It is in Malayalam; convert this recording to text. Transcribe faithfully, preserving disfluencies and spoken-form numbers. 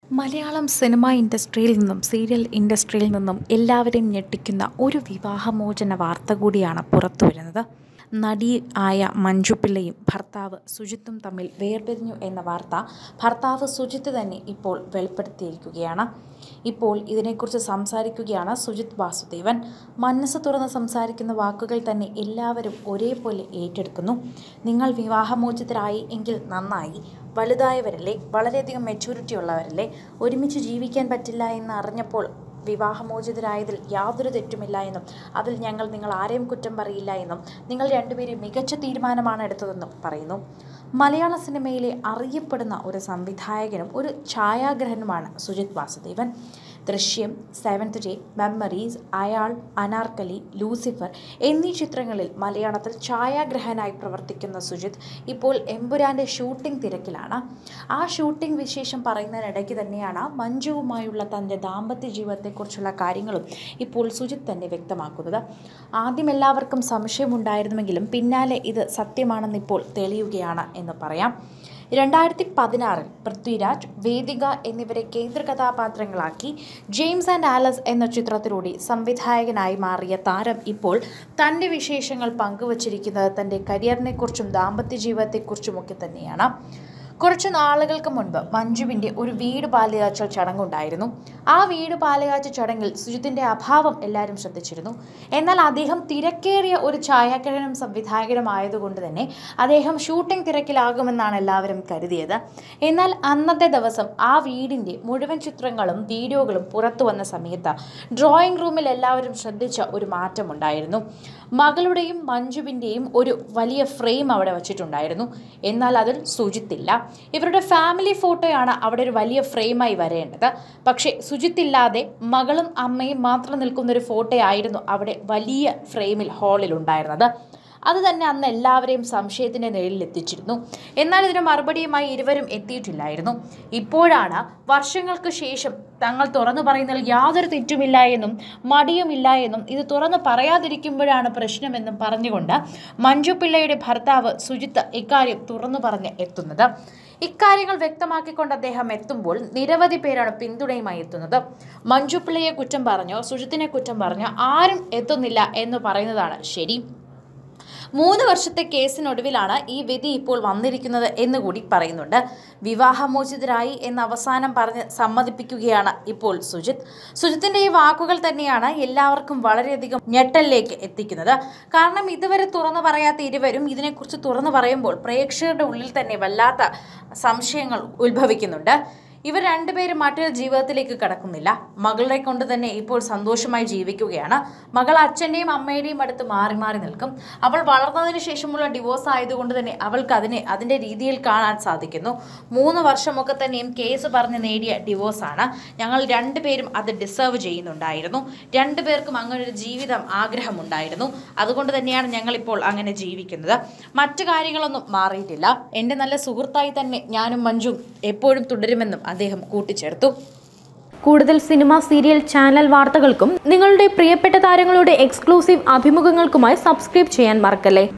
മലയാളം സിനിമാ ഇൻഡസ്ട്രിയിൽ നിന്നും സീരിയൽ ഇൻഡസ്ട്രിയിൽ നിന്നും എല്ലാവരെയും ഞെട്ടിക്കുന്ന ഒരു വിവാഹമോചന വാർത്ത കൂടിയാണ് പുറത്തു വരുന്നത്. നടി ആയ മഞ്ജു പിള്ളയും ഭർത്താവ് സുജിത്തും തമ്മിൽ വേർപിരിഞ്ഞു എന്ന വാർത്ത ഭർത്താവ് സുജിത്ത് തന്നെ ഇപ്പോൾ വെളിപ്പെടുത്തിയിരിക്കുകയാണ്. ഇപ്പോൾ ഇതിനെക്കുറിച്ച് സംസാരിക്കുകയാണ് സുജിത് വാസുദേവൻ. മനസ്സ് തുറന്ന് സംസാരിക്കുന്ന വാക്കുകൾ തന്നെ എല്ലാവരും ഒരേപോലെ ഏറ്റെടുക്കുന്നു. നിങ്ങൾ വിവാഹമോചിതരായി എങ്കിൽ നന്നായി. വലുതായവരല്ലേ, വളരെയധികം മെച്യൂരിറ്റി ഉള്ളവരല്ലേ, ഒരുമിച്ച് ജീവിക്കാൻ പറ്റില്ല എന്ന് അറിഞ്ഞപ്പോൾ വിവാഹമോചിതരായതിൽ യാതൊരു തെറ്റുമില്ല എന്നും അതിൽ ഞങ്ങൾ നിങ്ങൾ ആരെയും കുറ്റം പറയില്ല എന്നും നിങ്ങൾ രണ്ടുപേരും മികച്ച തീരുമാനമാണ് എടുത്തതെന്നും പറയുന്നു. മലയാള സിനിമയിലെ അറിയപ്പെടുന്ന ഒരു സംവിധായകനും ഒരു ഛായാഗ്രഹനുമാണ് സുജിത് വാസുദേവൻ. ദൃശ്യം, സെവൻത് ഡേ, മെമ്മറീസ്, അയാൾ, അനാർക്കലി, ലൂസിഫർ എന്നീ ചിത്രങ്ങളിൽ മലയാളത്തിൽ ഛായാഗ്രഹനായി പ്രവർത്തിക്കുന്ന സുജിത്ത് ഇപ്പോൾ എമ്പുരാൻ്റെ ഷൂട്ടിംഗ് തിരക്കിലാണ്. ആ ഷൂട്ടിംഗ് വിശേഷം പറയുന്നതിനിടയ്ക്ക് തന്നെയാണ് മഞ്ജുവുമായുള്ള തൻ്റെ ദാമ്പത്യ ജീവിതത്തെക്കുറിച്ചുള്ള കാര്യങ്ങളും ഇപ്പോൾ സുജിത്ത് തന്നെ വ്യക്തമാക്കുന്നത്. ആദ്യം എല്ലാവർക്കും സംശയമുണ്ടായിരുന്നുവെങ്കിലും പിന്നാലെ ഇത് സത്യമാണെന്നിപ്പോൾ തെളിയുകയാണ് എന്ന് പറയാം. രണ്ടായിരത്തി പതിനാറിൽ പൃഥ്വിരാജ്, വേദിക എന്നിവരെ കേന്ദ്ര കഥാപാത്രങ്ങളാക്കി ജെയിംസ് ആൻഡ് ആലസ് എന്ന ചിത്രത്തിലൂടെ സംവിധായകനായി മാറിയ താരം ഇപ്പോൾ തൻ്റെ വിശേഷങ്ങൾ പങ്കുവച്ചിരിക്കുന്നത് തൻ്റെ കരിയറിനെക്കുറിച്ചും ദാമ്പത്യ ജീവിതത്തെക്കുറിച്ചുമൊക്കെ തന്നെയാണ്. കുറച്ച് നാളുകൾക്ക് മുൻപ് മഞ്ജുവിൻ്റെ ഒരു വീട് പാലുകാച്ചൽ ചടങ്ങുണ്ടായിരുന്നു. ആ വീട് പാലുകാച്ച ചടങ്ങിൽ സുജിത്തിൻ്റെ അഭാവം എല്ലാവരും ശ്രദ്ധിച്ചിരുന്നു. എന്നാൽ അദ്ദേഹം തിരക്കേറിയ ഒരു ഛായാഗ്രഹനും സംവിധായകനും ആയതുകൊണ്ട് തന്നെ അദ്ദേഹം ഷൂട്ടിംഗ് തിരക്കിലാകുമെന്നാണ് എല്ലാവരും കരുതിയത്. എന്നാൽ അന്നത്തെ ദിവസം ആ വീടിൻ്റെ മുഴുവൻ ചിത്രങ്ങളും വീഡിയോകളും പുറത്തു വന്ന സമയത്ത് ഡ്രോയിങ് റൂമിൽ എല്ലാവരും ശ്രദ്ധിച്ച ഒരു മാറ്റമുണ്ടായിരുന്നു. മകളുടെയും മഞ്ജുവിൻ്റെയും ഒരു വലിയ ഫ്രെയിം അവിടെ വച്ചിട്ടുണ്ടായിരുന്നു. എന്നാൽ അതിൽ സുജിത്തില്ല. ഇവരുടെ ഫാമിലി ഫോട്ടോയാണ് അവിടെ ഒരു വലിയ ഫ്രെയിമായി വരേണ്ടത്. പക്ഷേ സുജിത്തില്ലാതെ മകളും അമ്മയും മാത്രം നിൽക്കുന്നൊരു ഫോട്ടോയായിരുന്നു അവിടെ വലിയ ഫ്രെയിമിൽ ഹാളിൽ ഉണ്ടായിരുന്നത്. അത് തന്നെ അന്ന് എല്ലാവരെയും സംശയത്തിൻ്റെ നിഴലിൽ എത്തിച്ചിരുന്നു. എന്നാൽ ഇതിന് മറുപടിയുമായി ഇരുവരും എത്തിയിട്ടില്ലായിരുന്നു. ഇപ്പോഴാണ് വർഷങ്ങൾക്ക് ശേഷം തങ്ങൾ തുറന്നു പറയുന്നതിൽ യാതൊരു തെറ്റുമില്ല എന്നും മടിയുമില്ല എന്നും ഇത് തുറന്നു പറയാതിരിക്കുമ്പോഴാണ് പ്രശ്നമെന്നും പറഞ്ഞുകൊണ്ട് മഞ്ജു പിള്ളയുടെ ഭർത്താവ് സുജിത്ത് ഇക്കാര്യം തുറന്നു പറഞ്ഞ് എത്തുന്നത്. ഇക്കാര്യങ്ങൾ വ്യക്തമാക്കിക്കൊണ്ട് അദ്ദേഹം എത്തുമ്പോൾ നിരവധി പേരാണ് പിന്തുണയുമായി എത്തുന്നത്. മഞ്ജു പിള്ളയെ കുറ്റം പറഞ്ഞോ സുജിത്തിനെ കുറ്റം പറഞ്ഞോ ആരും എത്തുന്നില്ല എന്ന് പറയുന്നതാണ് ശരി. മൂന്ന് വർഷത്തെ കേസിനൊടുവിലാണ് ഈ വിധി ഇപ്പോൾ വന്നിരിക്കുന്നത് എന്നുകൂടി പറയുന്നുണ്ട്. വിവാഹമോചിതരായി എന്ന് അവസാനം പറഞ്ഞ് സമ്മതിപ്പിക്കുകയാണ് ഇപ്പോൾ സുജിത്ത്. സുജിത്തിൻ്റെ ഈ വാക്കുകൾ തന്നെയാണ് എല്ലാവർക്കും വളരെയധികം ഞെട്ടലിലേക്ക് എത്തിക്കുന്നത്. കാരണം ഇതുവരെ തുറന്നു പറയാത്ത ഇരുവരും ഇതിനെക്കുറിച്ച് തുറന്നു പറയുമ്പോൾ പ്രേക്ഷകരുടെ ഉള്ളിൽ തന്നെ വല്ലാത്ത സംശയങ്ങൾ ഉത്ഭവിക്കുന്നുണ്ട്. ഇവർ രണ്ടുപേരും മറ്റൊരു ജീവിതത്തിലേക്ക് കടക്കുന്നില്ല. മകളെ കൊണ്ട് തന്നെ ഇപ്പോൾ സന്തോഷമായി ജീവിക്കുകയാണ്. മകൾ അച്ഛൻ്റെയും അമ്മയുടെയും അടുത്ത് മാറി മാറി നിൽക്കും. അവൾ വളർന്നതിന് ശേഷമുള്ള ഡിവോഴ്സ് ആയതുകൊണ്ട് തന്നെ അവൾക്ക് അതിനെ അതിൻ്റെ രീതിയിൽ കാണാൻ സാധിക്കുന്നു. മൂന്ന് വർഷമൊക്കെ തന്നെയും കേസ് പറഞ്ഞ് നേടിയ ഡിവോഴ്സാണ്. ഞങ്ങൾ രണ്ടുപേരും അത് ഡിസേർവ് ചെയ്യുന്നുണ്ടായിരുന്നു. രണ്ടുപേർക്കും അങ്ങനെ ഒരു ജീവിതം ആഗ്രഹമുണ്ടായിരുന്നു. അതുകൊണ്ട് തന്നെയാണ് ഞങ്ങളിപ്പോൾ അങ്ങനെ ജീവിക്കുന്നത്. മറ്റു കാര്യങ്ങളൊന്നും മാറിയിട്ടില്ല. എൻ്റെ നല്ല സുഹൃത്തായി തന്നെ ഞാനും മഞ്ജും എപ്പോഴും തുടരുമെന്നും അദ്ദേഹം കൂട്ടിച്ചേർത്തു. കൂടുതൽ സിനിമ, സീരിയൽ, ചാനൽ വാർത്തകൾക്കും നിങ്ങളുടെ പ്രിയപ്പെട്ട താരങ്ങളുടെ എക്സ്ക്ലൂസീവ് അഭിമുഖങ്ങൾക്കുമായി സബ്സ്ക്രൈബ് ചെയ്യാൻ മറക്കല്ലേ.